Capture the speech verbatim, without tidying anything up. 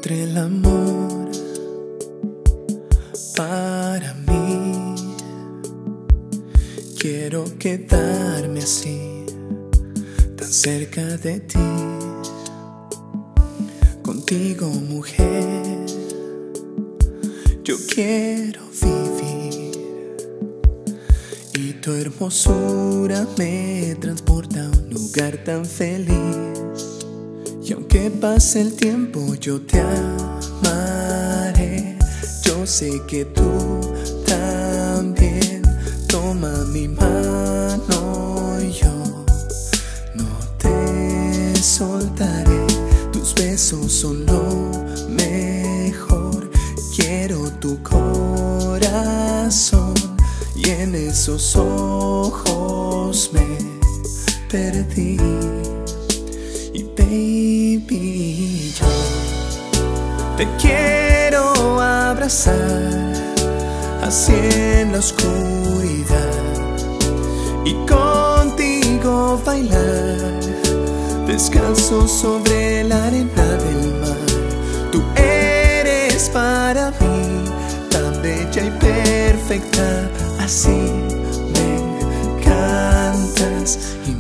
encontré el amor para mí. Quiero quedarme así, tan cerca de ti. Contigo, mujer, yo quiero vivir. Y tu hermosura me transporta a un lugar tan feliz. Y aunque pase el tiempo, yo te amaré. Yo sé que tú también. Toma mi mano y yo no te soltaré. Tus besos son lo mejor. Quiero tu corazón y en esos ojos me perdí. Y baby, yo te quiero abrazar, así en la oscuridad, y contigo bailar, descalzo sobre la arena del mar. Tú eres para mí tan bella y perfecta, así me encantas y